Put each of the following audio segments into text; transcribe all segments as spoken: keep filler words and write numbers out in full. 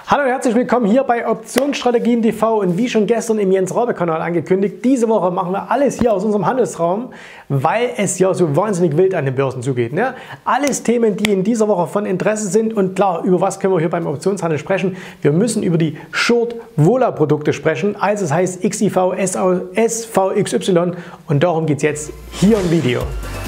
Hallo und herzlich willkommen hier bei Optionsstrategien T V und wie schon gestern im Jens Rabe Kanal angekündigt, diese Woche machen wir alles hier aus unserem Handelsraum, weil es ja so wahnsinnig wild an den Börsen zugeht. Ne? Alles Themen, die in dieser Woche von Interesse sind und klar, über was können wir hier beim Optionshandel sprechen? Wir müssen über die Short-Vola-Produkte sprechen, also es heißt X I V, S V X Y und darum geht es jetzt hier im Video.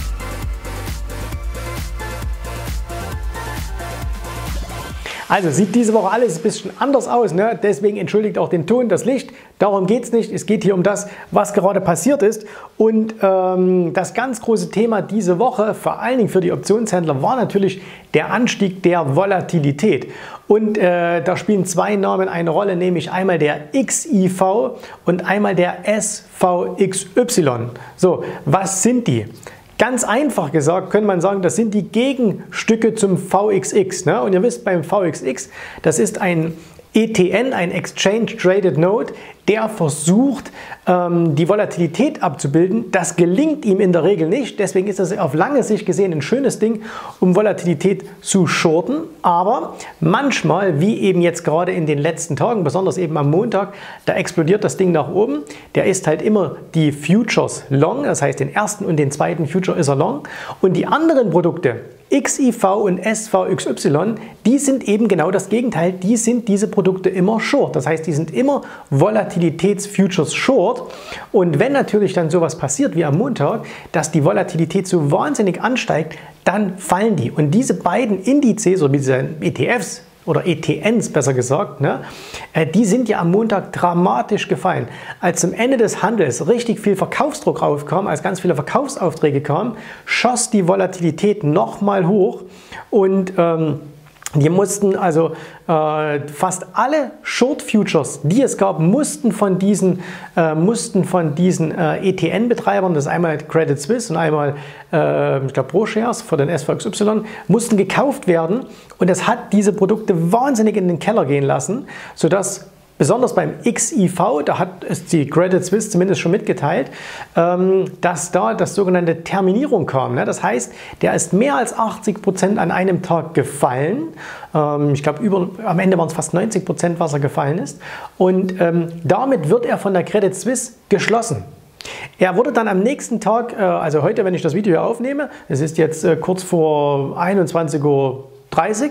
Also sieht diese Woche alles ein bisschen anders aus, ne? Deswegen entschuldigt auch den Ton, das Licht. Darum geht es nicht. Es geht hier um das, was gerade passiert ist. Und ähm, das ganz große Thema diese Woche, vor allen Dingen für die Optionshändler, war natürlich der Anstieg der Volatilität. Und äh, da spielen zwei Namen eine Rolle, nämlich einmal der X I V und einmal der S V X Y. So, was sind die? Ganz einfach gesagt könnte man sagen, das sind die Gegenstücke zum V X X. Ne? Und ihr wisst, beim V X X, das ist ein E T N, ein Exchange Traded Note, der versucht, ähm, die Volatilität abzubilden. Das gelingt ihm in der Regel nicht. Deswegen ist das auf lange Sicht gesehen ein schönes Ding, um Volatilität zu shorten. Aber manchmal, wie eben jetzt gerade in den letzten Tagen, besonders eben am Montag, da explodiert das Ding nach oben. Der ist halt immer die Futures long, das heißt den ersten und den zweiten Future ist er long. Und die anderen Produkte, X I V und S V X Y, die sind eben genau das Gegenteil. Die sind diese Produkte immer short. Das heißt, die sind immer Volatilitäts-Futures short. Und wenn natürlich dann sowas passiert wie am Montag, dass die Volatilität so wahnsinnig ansteigt, dann fallen die. Und diese beiden Indizes oder diese E T Fs, oder E T Ns besser gesagt, ne, die sind ja am Montag dramatisch gefallen. Als zum Ende des Handels richtig viel Verkaufsdruck aufkam, als ganz viele Verkaufsaufträge kamen, schoss die Volatilität nochmal hoch und ähm, die mussten also äh, fast alle Short Futures, die es gab, mussten von diesen, äh, mussten von diesen äh, E T N-Betreibern, das ist einmal Credit Suisse und einmal äh, ich glaube ProShares für den S V X Y, mussten gekauft werden und das hat diese Produkte wahnsinnig in den Keller gehen lassen, sodass besonders beim X I V, da hat es die Credit Suisse zumindest schon mitgeteilt, dass da das sogenannte Terminierung kam. Das heißt, der ist mehr als achtzig Prozent an einem Tag gefallen. Ich glaube, am Ende waren es fast neunzig Prozent, was er gefallen ist. Und damit wird er von der Credit Suisse geschlossen. Er wurde dann am nächsten Tag, also heute, wenn ich das Video hier aufnehme, es ist jetzt kurz vor einundzwanzig Uhr dreißig,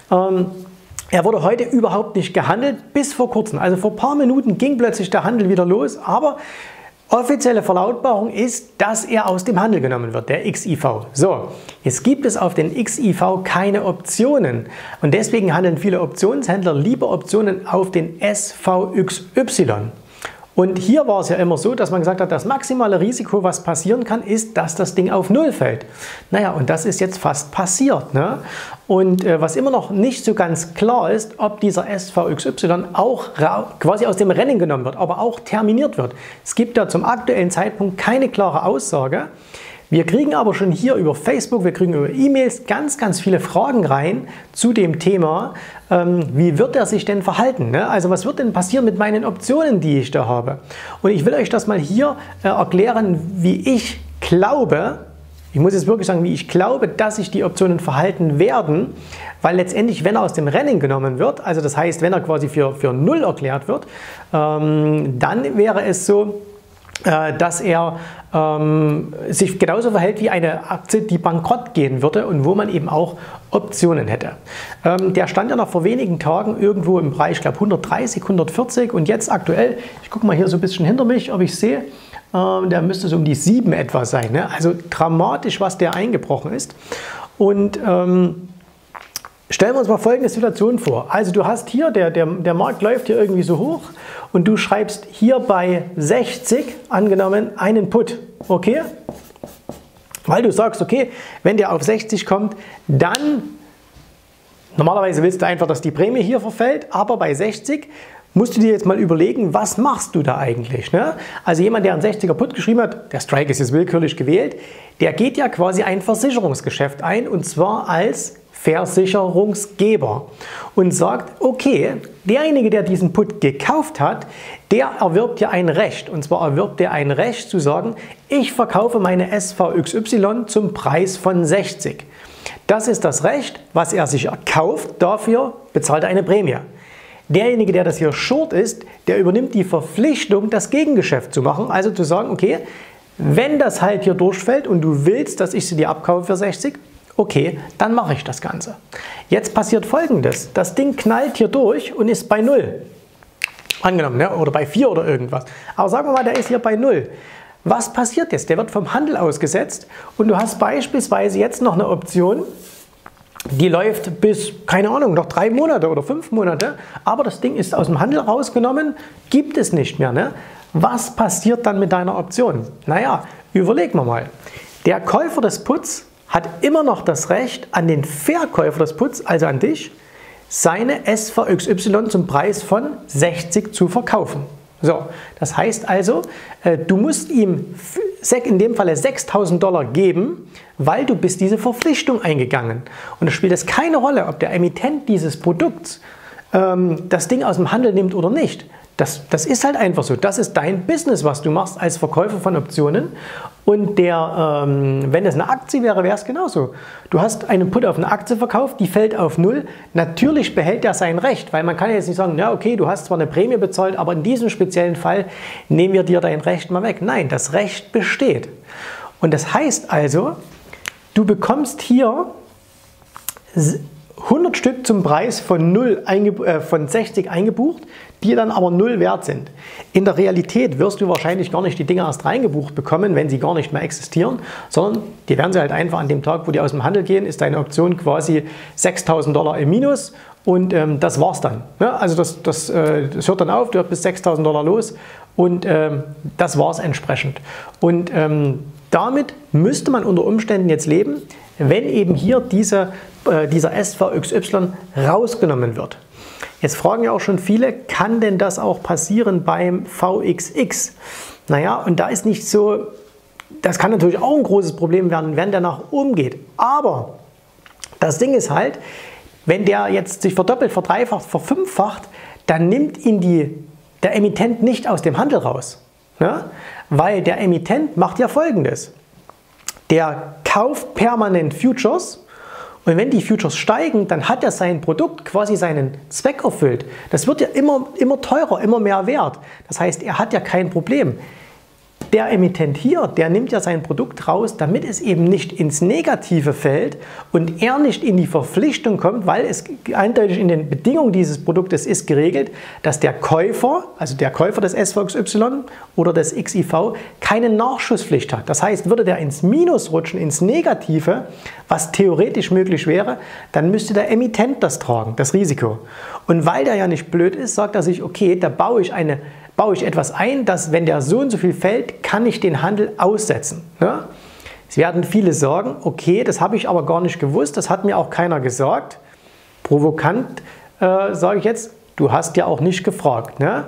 er wurde heute überhaupt nicht gehandelt, bis vor kurzem. Also vor ein paar Minuten ging plötzlich der Handel wieder los, aber offizielle Verlautbarung ist, dass er aus dem Handel genommen wird, der X I V. So, jetzt gibt es auf den X I V keine Optionen und deswegen handeln viele Optionshändler lieber Optionen auf den S V X Y. Und hier war es ja immer so, dass man gesagt hat, das maximale Risiko, was passieren kann, ist, dass das Ding auf Null fällt. Naja, und das ist jetzt fast passiert. Ne? Und äh, was immer noch nicht so ganz klar ist, ob dieser S V X Y auch quasi aus dem Rennen genommen wird, aber auch terminiert wird. Es gibt da zum aktuellen Zeitpunkt keine klare Aussage. Wir kriegen aber schon hier über Facebook, wir kriegen über E-Mails ganz, ganz viele Fragen rein zu dem Thema, ähm, wie wird er sich denn verhalten? Ne? Also was wird denn passieren mit meinen Optionen, die ich da habe? Und ich will euch das mal hier äh, erklären, wie ich glaube, ich muss jetzt wirklich sagen, wie ich glaube, dass sich die Optionen verhalten werden, weil letztendlich, wenn er aus dem Rennen genommen wird, also das heißt, wenn er quasi für, für Null erklärt wird, ähm, dann wäre es so, dass er ähm, sich genauso verhält wie eine Aktie, die bankrott gehen würde und wo man eben auch Optionen hätte. Ähm, der stand ja noch vor wenigen Tagen irgendwo im Bereich, ich glaube hundertdreißig, hundertvierzig und jetzt aktuell, ich gucke mal hier so ein bisschen hinter mich, ob ich sehe, ähm, der müsste so um die sieben etwa sein. Ne? Also dramatisch, was der eingebrochen ist. Und ähm, stellen wir uns mal folgende Situation vor. Also du hast hier, der, der, der Markt läuft hier irgendwie so hoch und du schreibst hier bei sechzig, angenommen, einen Put. Okay? Weil du sagst, okay, wenn der auf sechzig kommt, dann, normalerweise willst du einfach, dass die Prämie hier verfällt, aber bei sechzig musst du dir jetzt mal überlegen, was machst du da eigentlich? Ne? Also jemand, der einen sechziger Put geschrieben hat, der Strike ist jetzt willkürlich gewählt, der geht ja quasi ein Versicherungsgeschäft ein und zwar als Versicherungsgeber und sagt, okay, derjenige, der diesen Put gekauft hat, der erwirbt ja ein Recht. Und zwar erwirbt er ein Recht zu sagen, ich verkaufe meine S V X Y zum Preis von sechzig. Das ist das Recht, was er sich erkauft, dafür bezahlt er eine Prämie. derjenige, der das hier short ist, der übernimmt die Verpflichtung, das Gegengeschäft zu machen. Also zu sagen, okay, wenn das halt hier durchfällt und du willst, dass ich sie dir abkaufe für sechzig, okay, dann mache ich das Ganze. Jetzt passiert Folgendes. Das Ding knallt hier durch und ist bei null. Angenommen, ne? Oder bei vier oder irgendwas. Aber sagen wir mal, der ist hier bei null. Was passiert jetzt? Der wird vom Handel ausgesetzt und du hast beispielsweise jetzt noch eine Option, die läuft bis, keine Ahnung, noch drei Monate oder fünf Monate, aber das Ding ist aus dem Handel rausgenommen, gibt es nicht mehr. Ne? Was passiert dann mit deiner Option? Naja, überlegen wir mal. Der Käufer des Puts hat immer noch das Recht, an den Verkäufer des Puts, also an dich, seine S V X Y zum Preis von sechzig zu verkaufen. So, das heißt also, du musst ihm in dem Falle sechstausend Dollar geben, weil du bist diese Verpflichtung eingegangen. Und es spielt es keine Rolle, ob der Emittent dieses Produkts ähm, das Ding aus dem Handel nimmt oder nicht. Das, das ist halt einfach so. Das ist dein Business, was du machst als Verkäufer von Optionen. Und der, ähm, wenn es eine Aktie wäre, wäre es genauso. Du hast einen Put auf eine Aktie verkauft, die fällt auf null. Natürlich behält er sein Recht, weil man kann jetzt nicht sagen, ja okay, du hast zwar eine Prämie bezahlt, aber in diesem speziellen Fall nehmen wir dir dein Recht mal weg. Nein, das Recht besteht. Und das heißt also, du bekommst hier hundert Stück zum Preis von, null äh, von sechzig eingebucht, die dann aber null wert sind. In der Realität wirst du wahrscheinlich gar nicht die Dinge erst reingebucht bekommen, wenn sie gar nicht mehr existieren, sondern die werden sie halt einfach an dem Tag, wo die aus dem Handel gehen, ist deine Option quasi sechstausend Dollar im Minus und ähm, das war's dann. Ja, also das, das, äh, das hört dann auf, du hört bis sechstausend Dollar los und ähm, das war's entsprechend. Und ähm, damit müsste man unter Umständen jetzt leben, wenn eben hier diese, äh, dieser S V X Y rausgenommen wird. Jetzt fragen ja auch schon viele, kann denn das auch passieren beim V X X? Naja, und da ist nicht so, das kann natürlich auch ein großes Problem werden, wenn der nach oben geht. Aber das Ding ist halt, wenn der jetzt sich verdoppelt, verdreifacht, verfünffacht, dann nimmt ihn die, der Emittent nicht aus dem Handel raus. Ne? Weil der Emittent macht ja Folgendes. Der kauft permanent Futures und wenn die Futures steigen, dann hat er sein Produkt quasi seinen Zweck erfüllt. Das wird ja immer, immer teurer, immer mehr wert. Das heißt, er hat ja kein Problem. Der Emittent hier, der nimmt ja sein Produkt raus, damit es eben nicht ins Negative fällt und er nicht in die Verpflichtung kommt, weil es eindeutig in den Bedingungen dieses Produktes ist geregelt, dass der Käufer, also der Käufer des S V X Y oder des X I V, keine Nachschusspflicht hat. Das heißt, würde der ins Minus rutschen, ins Negative, was theoretisch möglich wäre, dann müsste der Emittent das tragen, das Risiko. Und weil der ja nicht blöd ist, sagt er sich, okay, da baue ich eine baue ich etwas ein, dass wenn der so und so viel fällt, kann ich den Handel aussetzen. Ja? Es werden viele sagen, okay, das habe ich aber gar nicht gewusst, das hat mir auch keiner gesagt. Provokant äh, sage ich jetzt, du hast ja auch nicht gefragt. Ne?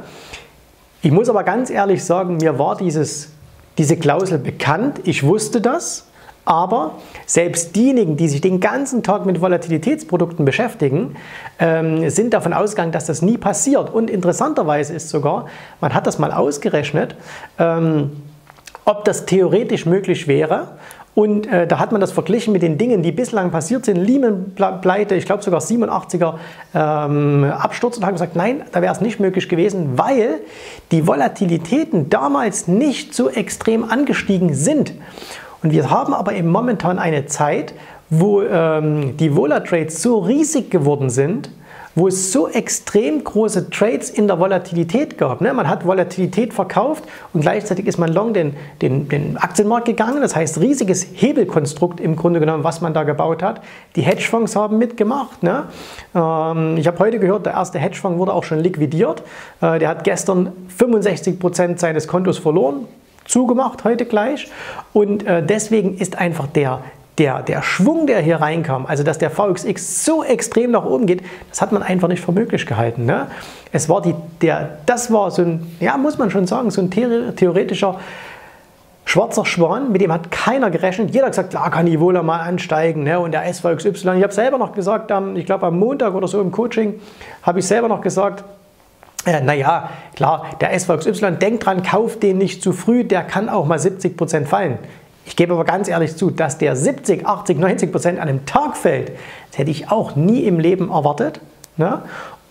Ich muss aber ganz ehrlich sagen, mir war dieses, diese Klausel bekannt, ich wusste das. Aber selbst diejenigen, die sich den ganzen Tag mit Volatilitätsprodukten beschäftigen, ähm, sind davon ausgegangen, dass das nie passiert. Und interessanterweise ist sogar, man hat das mal ausgerechnet, ähm, ob das theoretisch möglich wäre. Und äh, da hat man das verglichen mit den Dingen, die bislang passiert sind. Lehman-Pleite, ich glaube sogar siebenundachtziger ähm, Absturz, und haben gesagt, nein, da wäre es nicht möglich gewesen, weil die Volatilitäten damals nicht so extrem angestiegen sind. Und wir haben aber eben momentan eine Zeit, wo ähm, die Vola-Trades so riesig geworden sind, wo es so extrem große Trades in der Volatilität gab. Ne? Man hat Volatilität verkauft und gleichzeitig ist man long den, den, den Aktienmarkt gegangen. Das heißt, riesiges Hebelkonstrukt im Grunde genommen, was man da gebaut hat. Die Hedgefonds haben mitgemacht. Ne? Ähm, ich habe heute gehört, der erste Hedgefonds wurde auch schon liquidiert. Äh, der hat gestern fünfundsechzig Prozent seines Kontos verloren. Zugemacht heute gleich und äh, deswegen ist einfach der, der, der Schwung, der hier reinkam, also dass der V X X so extrem nach oben geht, das hat man einfach nicht für möglich gehalten. Ne? Es war die, der, das war so ein, ja muss man schon sagen, so ein theoretischer schwarzer Schwan, mit dem hat keiner gerechnet. Jeder hat gesagt, klar kann die Vola mal ansteigen, ne? Und der S V X Y, ich habe selber noch gesagt, ich glaube am Montag oder so im Coaching, habe ich selber noch gesagt, Äh, naja, klar, der S V X Y, denkt dran, kauft den nicht zu früh, der kann auch mal siebzig Prozent fallen. Ich gebe aber ganz ehrlich zu, dass der siebzig, achtzig, neunzig Prozent an einem Tag fällt, das hätte ich auch nie im Leben erwartet. Ne?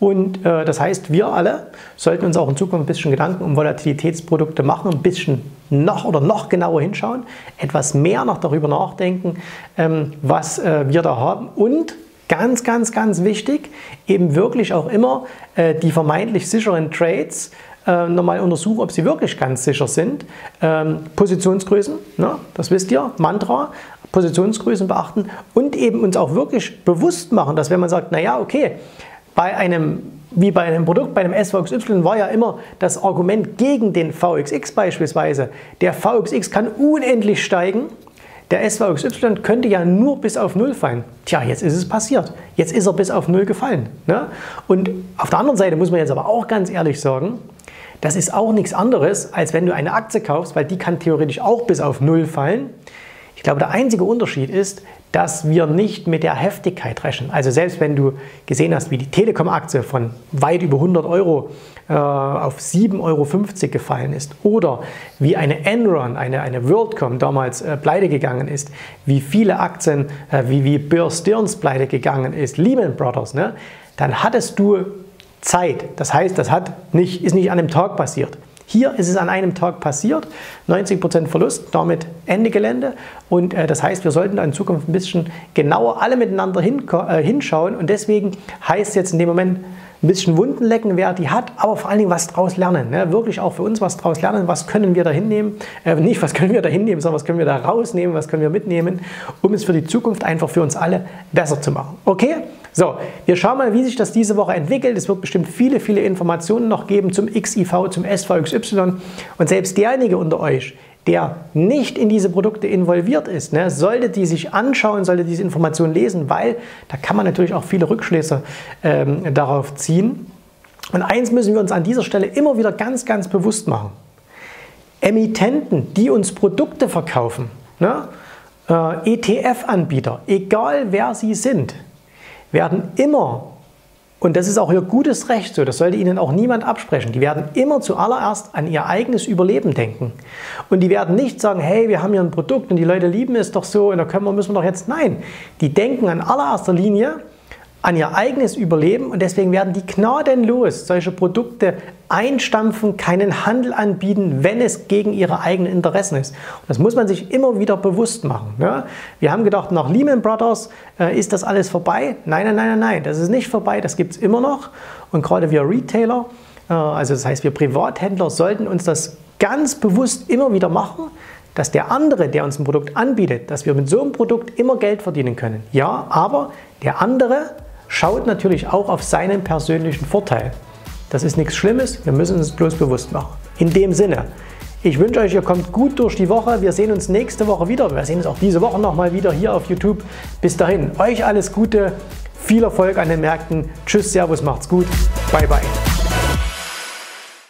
Und äh, das heißt, wir alle sollten uns auch in Zukunft ein bisschen Gedanken um Volatilitätsprodukte machen, ein bisschen noch oder noch genauer hinschauen, etwas mehr noch darüber nachdenken, ähm, was äh, wir da haben und ganz, ganz, ganz wichtig, eben wirklich auch immer äh, die vermeintlich sicheren Trades äh, nochmal untersuchen, ob sie wirklich ganz sicher sind. Ähm, Positionsgrößen, ne, das wisst ihr, Mantra, Positionsgrößen beachten und eben uns auch wirklich bewusst machen, dass wenn man sagt, naja, okay, bei einem, wie bei einem Produkt, bei einem S V X Y war ja immer das Argument gegen den V X X beispielsweise, der V X X kann unendlich steigen, der S V X Y könnte ja nur bis auf null fallen. Tja, jetzt ist es passiert. Jetzt ist er bis auf null gefallen. Ne? Und auf der anderen Seite muss man jetzt aber auch ganz ehrlich sagen, das ist auch nichts anderes, als wenn du eine Aktie kaufst, weil die kann theoretisch auch bis auf null fallen. Ich glaube, der einzige Unterschied ist, dass wir nicht mit der Heftigkeit rechnen. Also selbst wenn du gesehen hast, wie die Telekom-Aktie von weit über hundert Euro äh, auf sieben Euro fünfzig gefallen ist oder wie eine Enron, eine, eine WorldCom damals äh, pleite gegangen ist, wie viele Aktien, äh, wie, wie Bear Stearns pleite gegangen ist, Lehman Brothers, ne, dann hattest du Zeit. Das heißt, das hat nicht, ist nicht an einem Tag passiert. Hier ist es an einem Tag passiert, neunzig Prozent Verlust, damit Ende Gelände. Und äh, das heißt, wir sollten da in Zukunft ein bisschen genauer alle miteinander hin, äh, hinschauen. Und deswegen heißt jetzt in dem Moment ein bisschen Wunden lecken, wer die hat, aber vor allen Dingen was draus lernen. Ne? Wirklich auch für uns was draus lernen. Was können wir da hinnehmen? Äh, nicht, was können wir da hinnehmen, sondern was können wir da rausnehmen, was können wir mitnehmen, um es für die Zukunft einfach für uns alle besser zu machen. Okay? So, wir schauen mal, wie sich das diese Woche entwickelt. Es wird bestimmt viele, viele Informationen noch geben zum X I V, zum S V X Y. Und selbst derjenige unter euch, der nicht in diese Produkte involviert ist, ne, sollte die sich anschauen, sollte diese Informationen lesen, weil da kann man natürlich auch viele Rückschlüsse ähm, darauf ziehen. Und eins müssen wir uns an dieser Stelle immer wieder ganz, ganz bewusst machen. Emittenten, die uns Produkte verkaufen, ne, äh, E T F-Anbieter, egal wer sie sind, werden immer, und das ist auch ihr gutes Recht so, das sollte ihnen auch niemand absprechen, die werden immer zuallererst an ihr eigenes Überleben denken. Und die werden nicht sagen, hey, wir haben hier ein Produkt und die Leute lieben es doch so und da können wir, müssen wir doch jetzt, nein, die denken an allererster Linie an ihr eigenes Überleben und deswegen werden die gnadenlos solche Produkte einstampfen, keinen Handel anbieten, wenn es gegen ihre eigenen Interessen ist. Und das muss man sich immer wieder bewusst machen. Ne? Wir haben gedacht, nach Lehman Brothers äh, ist das alles vorbei. Nein, nein, nein, nein, nein, das ist nicht vorbei, das gibt es immer noch. Und gerade wir Retailer, äh, also das heißt wir Privathändler, sollten uns das ganz bewusst immer wieder machen, dass der andere, der uns ein Produkt anbietet, dass wir mit so einem Produkt immer Geld verdienen können. Ja, aber der andere schaut natürlich auch auf seinen persönlichen Vorteil. Das ist nichts Schlimmes, wir müssen uns es bloß bewusst machen. In dem Sinne, ich wünsche euch, ihr kommt gut durch die Woche. Wir sehen uns nächste Woche wieder. Wir sehen uns auch diese Woche nochmal wieder hier auf YouTube. Bis dahin, euch alles Gute, viel Erfolg an den Märkten. Tschüss, Servus, macht's gut. Bye, bye.